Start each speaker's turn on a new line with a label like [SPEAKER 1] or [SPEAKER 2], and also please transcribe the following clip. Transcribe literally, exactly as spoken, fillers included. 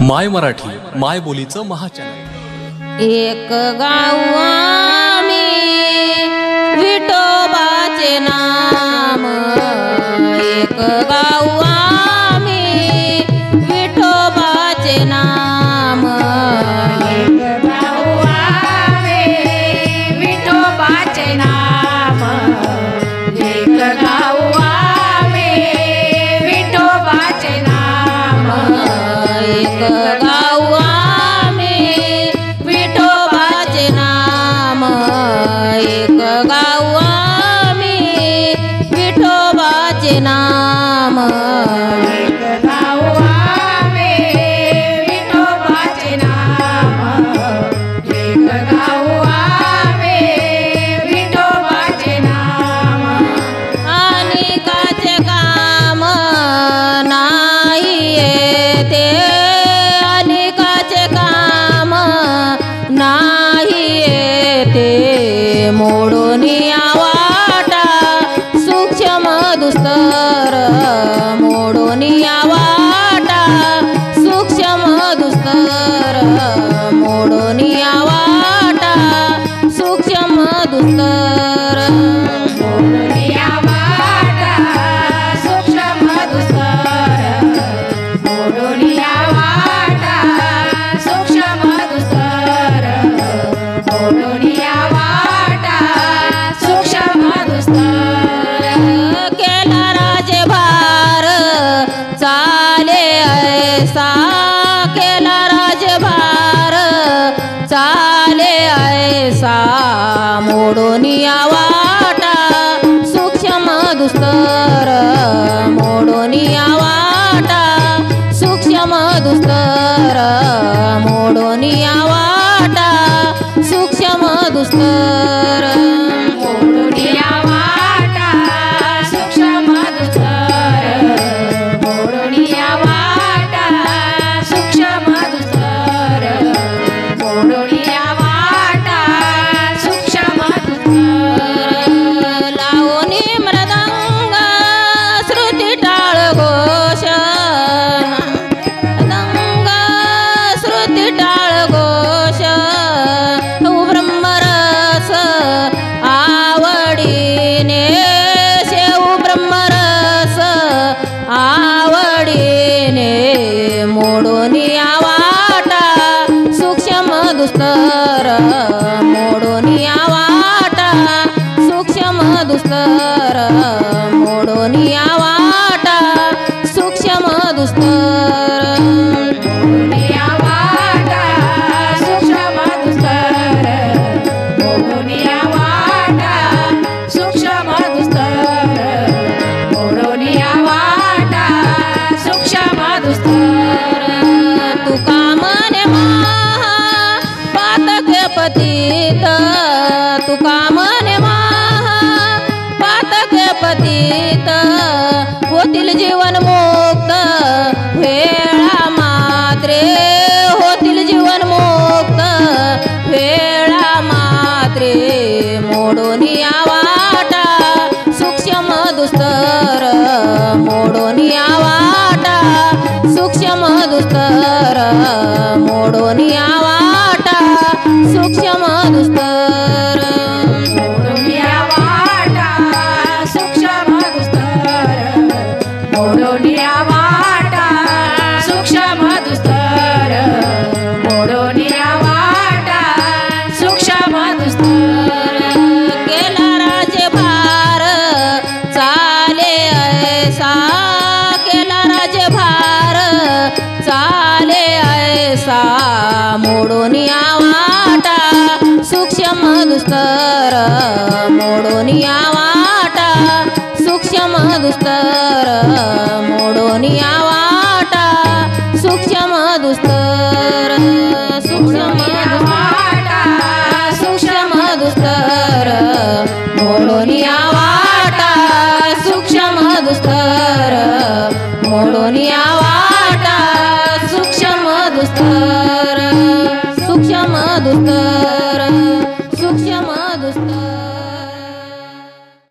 [SPEAKER 1] माय मराठी माय बोलीचं महाचॅनल।
[SPEAKER 2] एक गाव आम्ही विठोबाचे नाम, एक गाव आम्ही विठोबाचे नाम,
[SPEAKER 3] एक गाव आम्ही विठोबाचे नाम, एक गाव आम्ही विठोबाचे नाम,
[SPEAKER 2] एक गाव आम्ही विठोबाचे नाम, एक गाव आम्ही विठोबाचे नाम,
[SPEAKER 3] एक गाव आम्ही विठोबाचे नाम, एक गाव आम्ही विठोबाचे नाम,
[SPEAKER 2] अनेकाचे काम नाही येते, अनेकाचे काम नाही येते, मोडून वाटा सूक्ष्म दुस्तर, मोडून वाटा सूक्ष्म दुस्तर, मोडून वाटा सूक्ष्म दुस्तर,
[SPEAKER 3] मोडूनिया वाटा सूक्ष्म दुस्तर, मोडूनिया वाटा सूक्ष्म दुस्तर, मोडूनिया वाटा सूक्ष्म दुस्तर,
[SPEAKER 2] केला राजभार चाले ऐसा, केला राजभार चाले ऐसा, मोडून वाटा सूक्ष्म दुस्तर, मोडून वाटा सूक्ष्म दुस्तर, मोडून वाटा सूक्ष्म दुस्तर,
[SPEAKER 3] मोडूनिया वाटा सूक्ष्म दुस्तर, मोडूनिया वाटा सूक्ष्म दुस्तर, मोडूनिया वाटा सूक्ष्म दुस्तर,
[SPEAKER 2] लावणी मृदंग श्रुती टाळ घोष, मृदंग श्रुती टाळ घोष, ब्रह्मरस आवडीने, शेव ब्रह्मरस आवडीने, मोडून वाटा सूक्ष्म दुस्तर, मोडून वाटा सूक्ष्म दुस्तर, मोडून वाटा सूक्ष्म दुस्तर,
[SPEAKER 3] मोडूनिया वाटा सूक्ष्म दुस्तर, मोडूनिया वाटा सूक्ष्म दुस्तर, मोडूनिया वाटा सूक्ष्म दुस्तर,
[SPEAKER 2] तुका म्हणे महा पातके पतित, तुका म्हणे महा पातके पतित, होतील जीवन मुक्त वेळा मात्रे, होतील जीवन मुक्त वेळा मात्रे, मोडून वाटा सूक्ष्म दुस्तर, मोडून वाटा सूक्ष्म दुस्तर, मोडून वाटा सूक्ष्म दुस्तर,
[SPEAKER 3] मोडूनिया वाटा सूक्ष्म दुस्तर, मोडूनिया वाटा सूक्ष्म दुस्तर, मोडूनिया वाटा सूक्ष्म दुस्तर,
[SPEAKER 2] केला राजभार चाले ऐसा, केला राजभार चाले ऐसा, मोडून वाटा सूक्ष्म दुस्तर, मोडून वाटा सूक्ष्म दुस्तर, मोडून वाटा सूक्ष्म दुस्तर, सूक्ष्म
[SPEAKER 3] वाटा
[SPEAKER 2] सूक्ष्म दुस्तर, मोडून वाटा सूक्ष्म दुस्तर, मोडून